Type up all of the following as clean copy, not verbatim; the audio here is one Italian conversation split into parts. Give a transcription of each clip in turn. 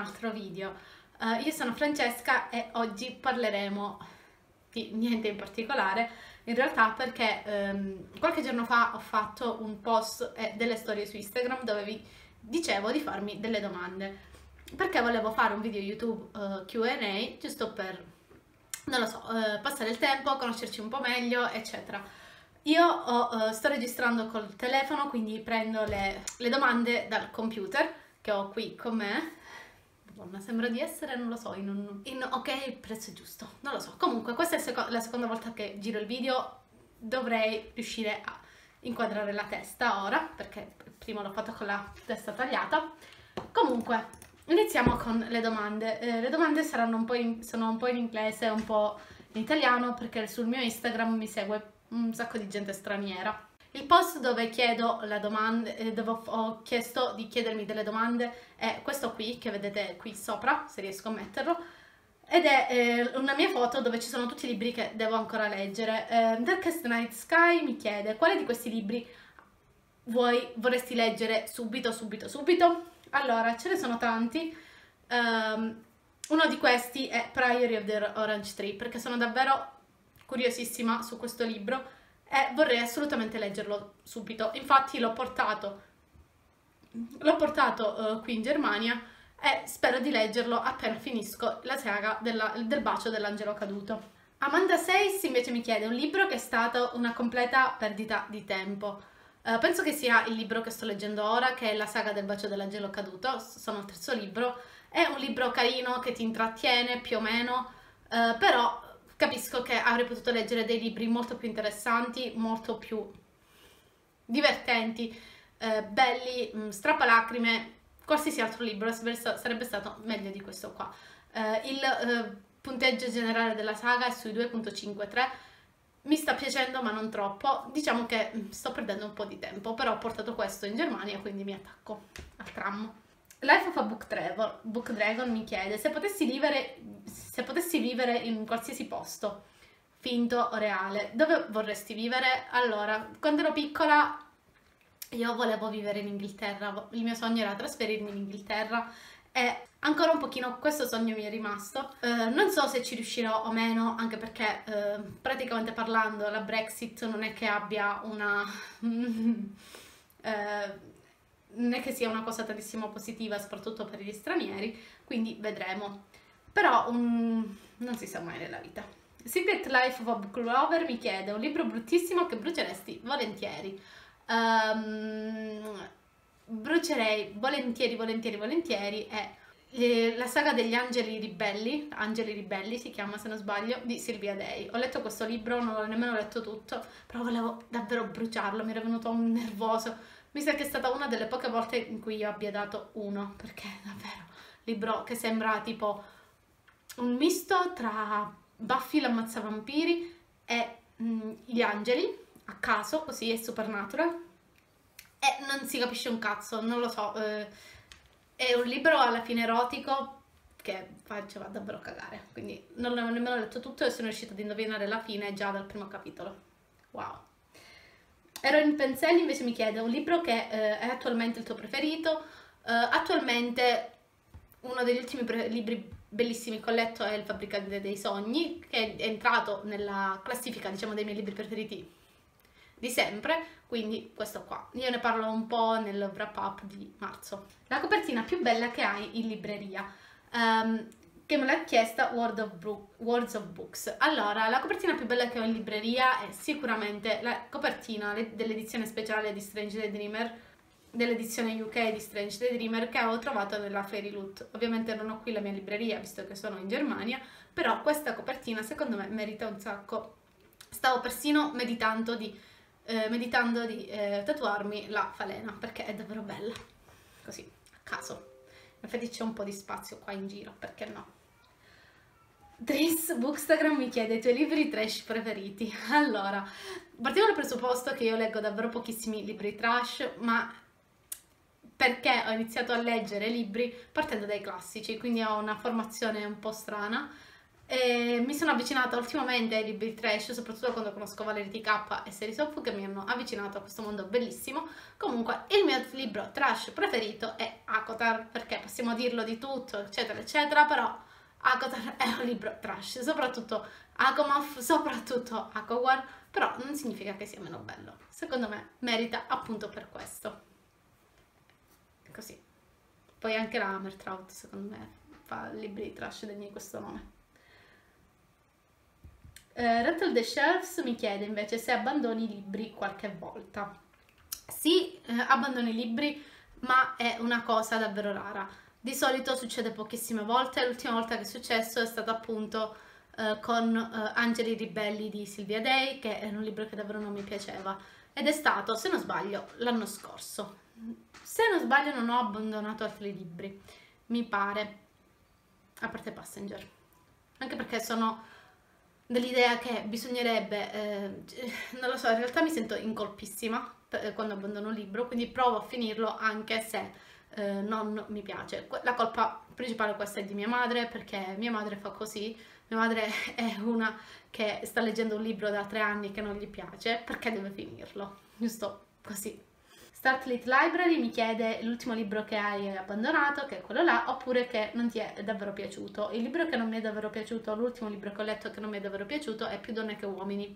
altro video. Io sono Francesca e oggi parleremo di niente in particolare, in realtà perché qualche giorno fa ho fatto un post e delle storie su Instagram dove vi dicevo di farmi delle domande, perché volevo fare un video YouTube Q&A giusto per, non lo so, passare il tempo, conoscerci un po' meglio, eccetera. Io sto registrando col telefono, quindi prendo le domande dal computer che ho qui con me. Madonna, sembra di essere, non lo so, ok, il prezzo è giusto, non lo so. Comunque, questa è la seconda volta che giro il video, dovrei riuscire a inquadrare la testa ora, perché prima l'ho fatto con la testa tagliata. Comunque, iniziamo con le domande. Le domande saranno sono un po' in inglese e un po' in italiano, perché sul mio Instagram mi segue un sacco di gente straniera. Il post dove chiedo la domanda, dove ho chiesto di chiedermi delle domande è questo qui, che vedete qui sopra, se riesco a metterlo, ed è una mia foto dove ci sono tutti i libri che devo ancora leggere. Darkest Night Sky mi chiede quale di questi libri vorresti leggere subito. Allora, ce ne sono tanti. Uno di questi è Priory of the Orange Tree, perché sono davvero curiosissima su questo libro e vorrei assolutamente leggerlo subito. Infatti l'ho portato qui in Germania e spero di leggerlo appena finisco la saga del bacio dell'angelo caduto. Amanda Seis invece mi chiede un libro che è stato una completa perdita di tempo. Penso che sia il libro che sto leggendo ora, che è la saga del bacio dell'angelo caduto. Sono al terzo libro. È un libro carino che ti intrattiene più o meno, però capisco che avrei potuto leggere dei libri molto più interessanti, molto più divertenti, belli, strappalacrime, qualsiasi altro libro sarebbe stato meglio di questo qua. Il punteggio generale della saga è sui 2.53, mi sta piacendo ma non troppo, diciamo che sto perdendo un po' di tempo, però ho portato questo in Germania, quindi mi attacco al tram. Life of a Book Dragon mi chiede se potessi vivere in qualsiasi posto, finto o reale, dove vorresti vivere? Allora, quando ero piccola io volevo vivere in Inghilterra, il mio sogno era trasferirmi in Inghilterra e ancora un pochino questo sogno mi è rimasto. Non so se ci riuscirò o meno, anche perché praticamente parlando la Brexit non è che abbia una... non è che sia una cosa tantissimo positiva, soprattutto per gli stranieri, quindi vedremo. Però non si sa mai nella vita. Secret Life of a Book Lover mi chiede un libro bruttissimo che bruceresti volentieri. Brucerei volentieri è la saga degli Angeli Ribelli si chiama se non sbaglio, di Sylvia Day. Ho letto questo libro, non l'ho nemmeno letto tutto, però volevo davvero bruciarlo, mi era venuto un nervoso. Mi sa che è stata una delle poche volte in cui io abbia dato uno, perché è davvero un libro che sembra tipo un misto tra Buffy l'ammazzavampiri e gli angeli, a caso, così è Supernatural, e non si capisce un cazzo, non lo so, è un libro alla fine erotico che faceva davvero cagare, quindi non l'ho nemmeno letto tutto e sono riuscita ad indovinare la fine già dal primo capitolo. Wow. Erin Penselli invece mi chiede un libro che è attualmente il tuo preferito. Attualmente uno degli ultimi libri bellissimi che ho letto è Il fabbricante dei sogni, che è entrato nella classifica, diciamo, dei miei libri preferiti di sempre, quindi questo qua. Io ne parlo un po' nel wrap up di marzo. La copertina più bella che hai in libreria, che me l'ha chiesta Words of Books. Allora, la copertina più bella che ho in libreria è sicuramente la copertina dell'edizione speciale di Strange the Dreamer, dell'edizione UK di Strange the Dreamer, che avevo trovato nella Fairy Loot. Ovviamente non ho qui la mia libreria, visto che sono in Germania, però questa copertina secondo me merita un sacco. Stavo persino meditando di tatuarmi la falena, perché è davvero bella, così, a caso. Infatti c'è un po' di spazio qua in giro, perché no? Tris Bookstagram mi chiede i tuoi libri trash preferiti. Allora, partiamo dal presupposto che io leggo davvero pochissimi libri trash, ma perché ho iniziato a leggere libri partendo dai classici, quindi ho una formazione un po' strana. E mi sono avvicinata ultimamente ai libri trash, soprattutto quando conosco Valerie TK e Series of, che mi hanno avvicinato a questo mondo bellissimo. Comunque, il mio libro trash preferito è ACOTAR, perché possiamo dirlo di tutto, eccetera, eccetera, però ACOTAR è un libro trash, soprattutto ACOMAF, soprattutto ACOWAR, però non significa che sia meno bello. Secondo me merita appunto per questo. Così. Poi anche la Hammertraut, secondo me, fa libri trash degni di questo nome. Rattle the Shelves mi chiede invece se abbandoni i libri qualche volta. Sì, abbandono i libri, ma è una cosa davvero rara. Di solito succede pochissime volte. L'ultima volta che è successo è stato appunto con Angeli Ribelli di Sylvia Day, che è un libro che davvero non mi piaceva. Ed è stato, se non sbaglio, l'anno scorso. Se non sbaglio non ho abbandonato altri libri, mi pare, a parte Passenger. Anche perché sono dell'idea che bisognerebbe, non lo so, in realtà mi sento incolpissima quando abbandono un libro, quindi provo a finirlo anche se non mi piace. La colpa principale questa è di mia madre, perché mia madre fa così. Mia madre è una che sta leggendo un libro da 3 anni che non gli piace, perché deve finirlo, giusto così. Startlit Library mi chiede l'ultimo libro che hai abbandonato, che è quello là, oppure che non ti è davvero piaciuto. Il libro che non mi è davvero piaciuto, l'ultimo libro che ho letto che non mi è davvero piaciuto è Più donne che uomini.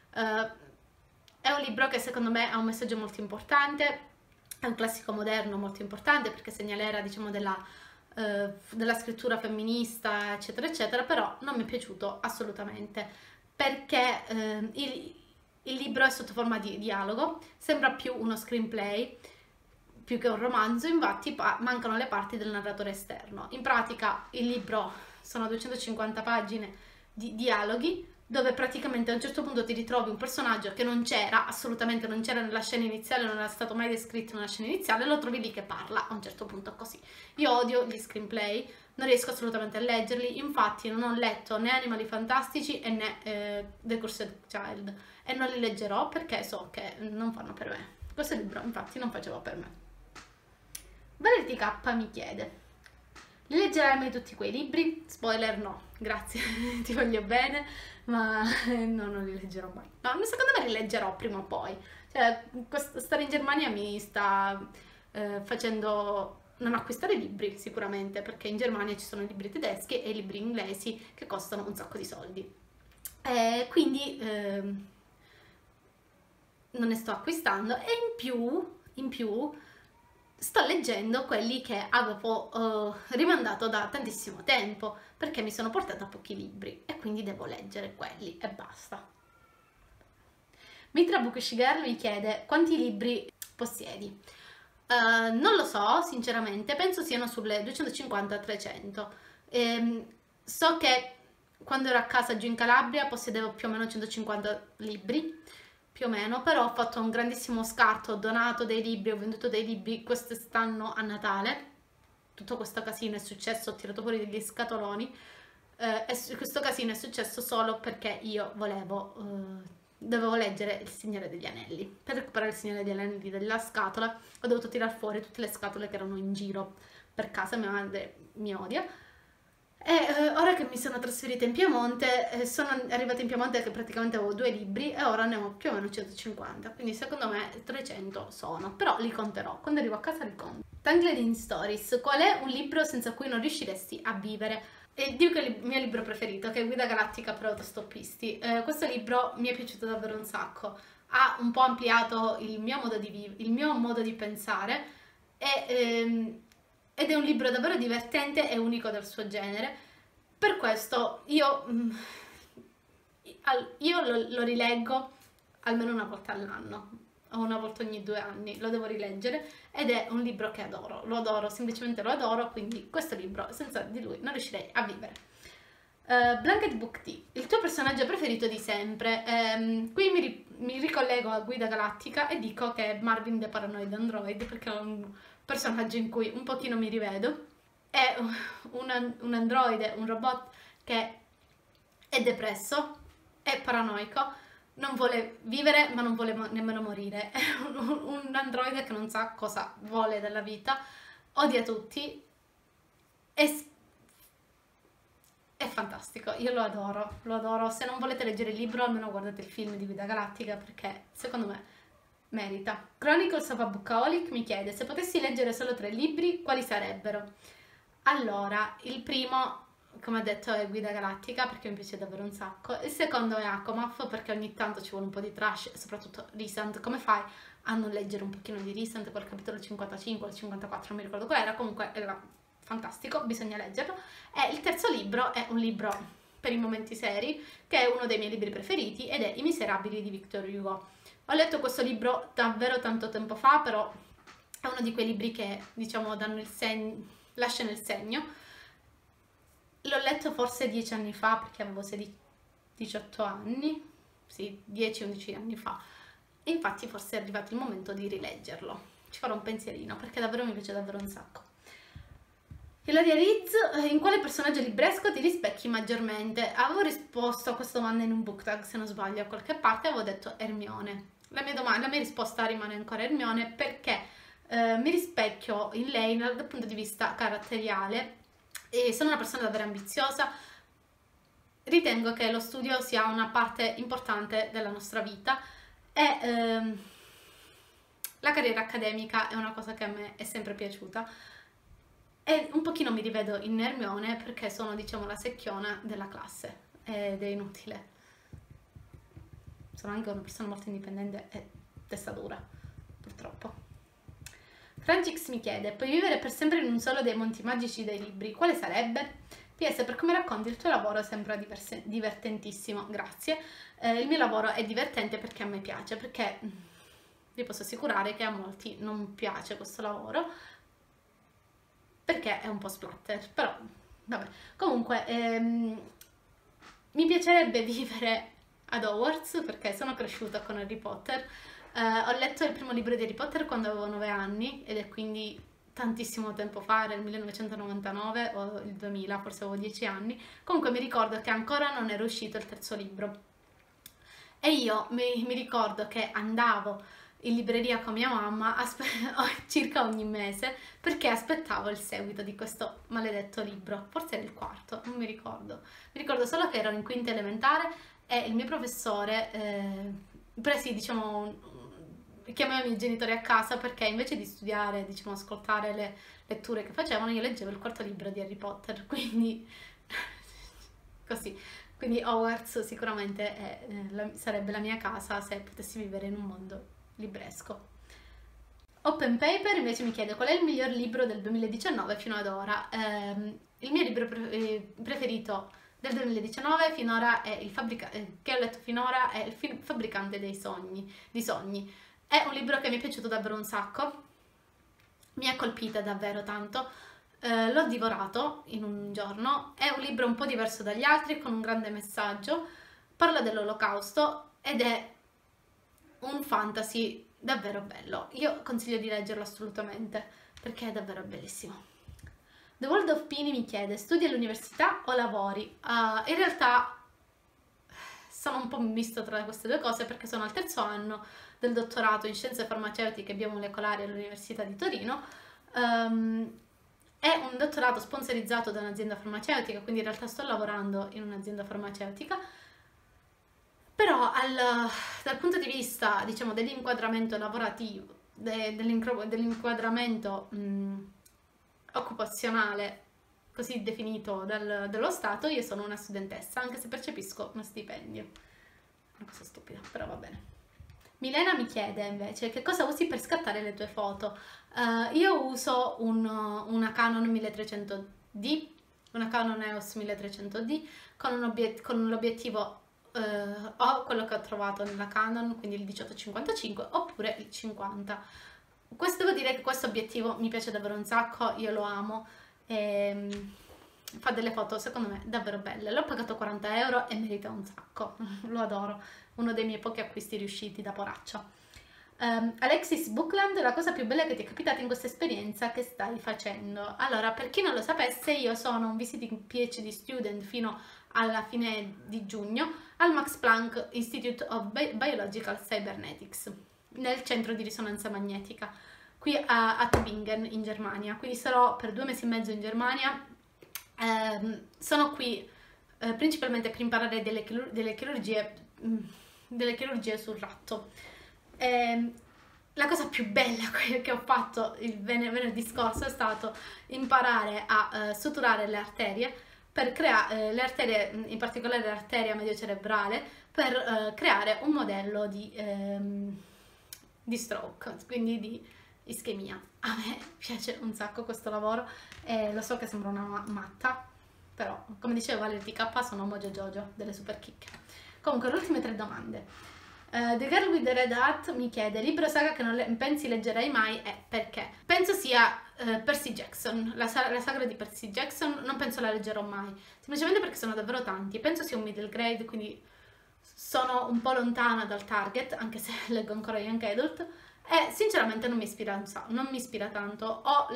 È un libro che secondo me ha un messaggio molto importante, è un classico moderno molto importante perché segna l'era, diciamo, della scrittura femminista, eccetera, eccetera, però non mi è piaciuto assolutamente perché il libro è sotto forma di dialogo, sembra più uno screenplay più che un romanzo, infatti mancano le parti del narratore esterno. In pratica il libro sono 250 pagine di dialoghi dove praticamente a un certo punto ti ritrovi un personaggio che non c'era, assolutamente non c'era nella scena iniziale, non era stato mai descritto nella scena iniziale, lo trovi lì che parla a un certo punto così. Io odio gli screenplay, non riesco assolutamente a leggerli, infatti non ho letto né Animali Fantastici e né The Cursed Child e non li leggerò perché so che non fanno per me. Questo libro infatti non faceva per me. Valerie TK mi chiede: li leggerai mai tutti quei libri? Spoiler no, grazie, ti voglio bene, ma no, non li leggerò mai. No, secondo me li leggerò prima o poi. Cioè, stare in Germania mi sta facendo non acquistare libri sicuramente, perché in Germania ci sono i libri tedeschi e i libri inglesi che costano un sacco di soldi. Quindi non ne sto acquistando e in più sto leggendo quelli che avevo rimandato da tantissimo tempo perché mi sono portata pochi libri e quindi devo leggere quelli e basta. Mitra Bukishigar mi chiede quanti libri possiedi. Non lo so, sinceramente, penso siano sulle 250-300. So che quando ero a casa giù in Calabria possedevo più o meno 150 libri, più o meno, però ho fatto un grandissimo scarto, ho donato dei libri, ho venduto dei libri quest'anno a Natale. Tutto questo casino è successo, ho tirato fuori degli scatoloni. E questo casino è successo solo perché io dovevo leggere Il Signore degli Anelli. Per recuperare Il Signore degli Anelli dalla scatola ho dovuto tirar fuori tutte le scatole che erano in giro per casa, mia madre mi odia. E ora che mi sono trasferita in Piemonte, sono arrivata in Piemonte che praticamente avevo 2 libri e ora ne ho più o meno 150, quindi secondo me 300 sono, però li conterò, quando arrivo a casa li conto. Tangled in Stories, qual è un libro senza cui non riusciresti a vivere? E dico che è il mio libro preferito, che è Guida Galattica per autostoppisti. Questo libro mi è piaciuto davvero un sacco, ha un po' ampliato il mio modo di pensare ed è un libro davvero divertente e unico del suo genere. Per questo io lo rileggo almeno una volta all'anno o una volta ogni 2 anni, lo devo rileggere ed è un libro che adoro, lo adoro, semplicemente lo adoro, quindi questo libro senza di lui non riuscirei a vivere. Blanket Book Tea, il tuo personaggio preferito di sempre? Qui mi ricollego a Guida Galattica e dico che è Marvin the Paranoid Android perché è un personaggio in cui un pochino mi rivedo. È un androide, un robot che è depresso, è paranoico, non vuole vivere ma non vuole nemmeno morire, è un androide che non sa cosa vuole dalla vita, odia tutti è fantastico, io lo adoro. Se non volete leggere il libro, almeno guardate il film di Guida Galattica, perché secondo me merita. Chronicles of a Bookaholic mi chiede: se potessi leggere solo 3 libri, quali sarebbero? Allora, il primo, come ho detto, è Guida Galattica, perché mi piace davvero un sacco. Il secondo è Akomaf, perché ogni tanto ci vuole un po' di trash, e soprattutto Recent. Come fai a non leggere un pochino di Recent? Quel capitolo 55 o 54, non mi ricordo qual era, comunque era fantastico, bisogna leggerlo. E il terzo libro è un libro per i momenti seri, che è uno dei miei libri preferiti, ed è I Miserabili di Victor Hugo. Ho letto questo libro davvero tanto tempo fa, però è uno di quei libri che, diciamo, lasciano il segno. L'ho letto forse 10 anni fa, perché avevo 18 anni, sì, 10-11 anni fa. E infatti forse è arrivato il momento di rileggerlo. Ci farò un pensierino, perché davvero mi piace davvero un sacco. Ilaria Riz, in quale personaggio libresco ti rispecchi maggiormente? Avevo risposto a questa domanda in un book tag, se non sbaglio, a qualche parte, avevo detto Hermione. La mia risposta rimane ancora Hermione, perché mi rispecchio in lei dal punto di vista caratteriale, e sono una persona davvero ambiziosa. Ritengo che lo studio sia una parte importante della nostra vita, e la carriera accademica è una cosa che a me è sempre piaciuta. E un pochino mi rivedo in Hermione, perché sono, diciamo, la secchiona della classe ed è inutile. Sono anche una persona molto indipendente e testa dura, purtroppo. Frangix mi chiede: puoi vivere per sempre in un solo dei monti magici dei libri, quale sarebbe? PS, per come racconti il tuo lavoro sembra divertentissimo, grazie. Il mio lavoro è divertente perché a me piace, perché vi posso assicurare che a molti non piace questo lavoro, perché è un po' splatter, però vabbè. Comunque mi piacerebbe vivere ad Hogwarts, perché sono cresciuta con Harry Potter. Ho letto il primo libro di Harry Potter quando avevo 9 anni, ed è quindi tantissimo tempo fa, era il 1999 o il 2000, forse avevo 10 anni. Comunque mi ricordo che ancora non era uscito il terzo libro, e io mi ricordo che andavo in libreria con mia mamma circa ogni mese, perché aspettavo il seguito di questo maledetto libro. Forse era il quarto, non mi ricordo. Mi ricordo solo che ero in quinta elementare e il mio professore presi, diciamo, chiamava i miei genitori a casa, perché invece di studiare, diciamo, ascoltare le letture che facevano, io leggevo il quarto libro di Harry Potter, quindi così. Quindi Hogwarts sicuramente sarebbe la mia casa se potessi vivere in un mondo libresco. Open Paper invece mi chiede: qual è il miglior libro del 2019 fino ad ora? Il mio libro preferito del 2019 finora è che ho letto finora è Il fabbricante di sogni. È un libro che mi è piaciuto davvero un sacco, mi ha colpita davvero tanto. L'ho divorato in un giorno. È un libro un po' diverso dagli altri, con un grande messaggio, parla dell'Olocausto ed è un fantasy davvero bello. Io consiglio di leggerlo assolutamente, perché è davvero bellissimo. The World of Pini mi chiede: studi all'università o lavori? In realtà sono un po' misto tra queste due cose, perché sono al terzo anno del dottorato in scienze farmaceutiche e biomolecolari all'Università di Torino. È un dottorato sponsorizzato da un'azienda farmaceutica, quindi in realtà sto lavorando in un'azienda farmaceutica, però dal punto di vista, diciamo, dell'inquadramento lavorativo, dell'inquadramento occupazionale così definito dello Stato, io sono una studentessa, anche se percepisco uno stipendio. Una cosa stupida, però va bene. Milena mi chiede invece: che cosa usi per scattare le tue foto? Io uso una Canon 1300D, una Canon EOS 1300D, con l'obiettivo o quello che ho trovato nella Canon, quindi il 1855 oppure il 50. Devo dire che questo obiettivo mi piace davvero un sacco, io lo amo, fa delle foto secondo me davvero belle. L'ho pagato 40 euro e merita un sacco, lo adoro, uno dei miei pochi acquisti riusciti da poraccia. Alexis Bookland: la cosa più bella che ti è capitata in questa esperienza che stai facendo? Allora, per chi non lo sapesse, io sono un visiting PhD student fino alla fine di giugno al Max Planck Institute of Biological Cybernetics, nel centro di risonanza magnetica, qui a Tübingen in Germania. Quindi sarò per 2 mesi e mezzo in Germania. Sono qui principalmente per imparare delle chirurgie sul ratto. La cosa più bella che ho fatto il venerdì scorso è stato imparare a suturare le arterie, per creare le arterie, in particolare l'arteria mediocerebrale, per creare un modello di stroke, quindi di ischemia. A me piace un sacco questo lavoro e lo so che sembra una matta, però come diceva Valerie TK sono Mojo Jojo, delle super chicche. Comunque, le ultime 3 domande. The Girl with the Red Hat mi chiede: libro saga che non pensi leggerai mai e perché? Penso sia Percy Jackson, la saga di Percy Jackson, non penso la leggerò mai, semplicemente perché sono davvero tanti. Penso sia un middle grade, quindi sono un po' lontana dal target, anche se leggo ancora Young Adult, e sinceramente non mi ispira tanto. Ho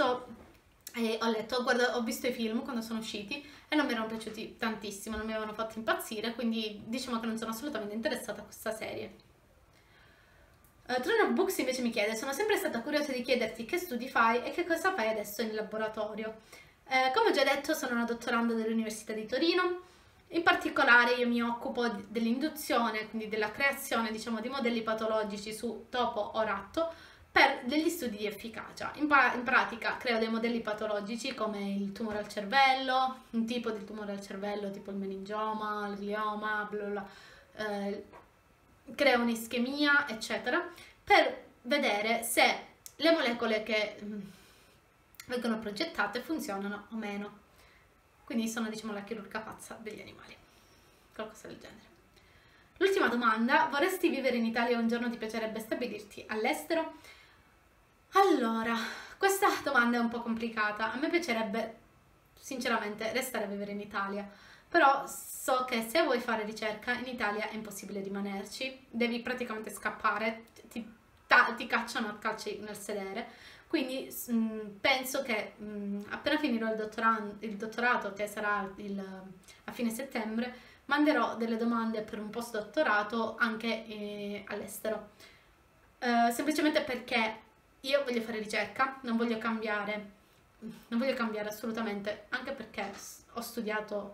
visto i film quando sono usciti e non mi erano piaciuti tantissimo, non mi avevano fatto impazzire, quindi diciamo che non sono assolutamente interessata a questa serie. Throne of Books invece mi chiede: sono sempre stata curiosa di chiederti che studi fai e che cosa fai adesso in laboratorio. Come ho già detto, sono una dottoranda dell'Università di Torino. In particolare io mi occupo dell'induzione, quindi della creazione, diciamo, di modelli patologici su topo o ratto per degli studi di efficacia. In pratica creo dei modelli patologici come il tumore al cervello, un tipo di tumore al cervello tipo il meningioma, il glioma, bla bla, creo un'ischemia, eccetera, per vedere se le molecole che vengono progettate funzionano o meno. Quindi sono, diciamo, la chirurga pazza degli animali, qualcosa del genere. L'ultima domanda: vorresti vivere in Italia o un giorno ti piacerebbe stabilirti all'estero? Allora, questa domanda è un po' complicata. A me piacerebbe sinceramente restare a vivere in Italia, però so che se vuoi fare ricerca in Italia è impossibile rimanerci, devi praticamente scappare, ti cacciano a calci nel sedere. Quindi penso che appena finirò il dottorato, che sarà a fine settembre, manderò delle domande per un postdottorato anche all'estero. Semplicemente perché io voglio fare ricerca, non voglio cambiare assolutamente, anche perché ho studiato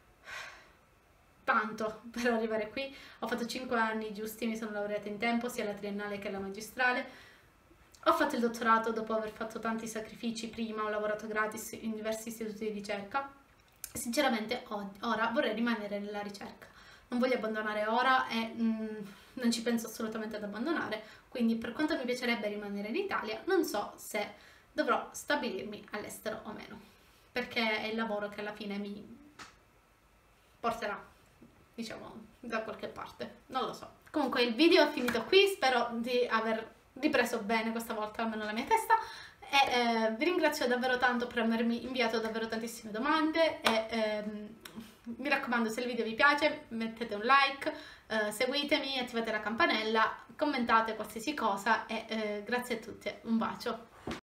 tanto per arrivare qui, ho fatto 5 anni giusti, mi sono laureata in tempo, sia la triennale che la magistrale. Ho fatto il dottorato dopo aver fatto tanti sacrifici prima, ho lavorato gratis in diversi istituti di ricerca. Sinceramente ora vorrei rimanere nella ricerca, non voglio abbandonare ora e non ci penso assolutamente ad abbandonare, quindi per quanto mi piacerebbe rimanere in Italia, non so se dovrò stabilirmi all'estero o meno, perché è il lavoro che alla fine mi porterà, diciamo, da qualche parte, non lo so. Comunque il video è finito qui, spero di aver ripreso bene questa volta almeno la mia testa e vi ringrazio davvero tanto per avermi inviato davvero tantissime domande e mi raccomando, se il video vi piace mettete un like, seguitemi, attivate la campanella, commentate qualsiasi cosa e grazie a tutti, un bacio.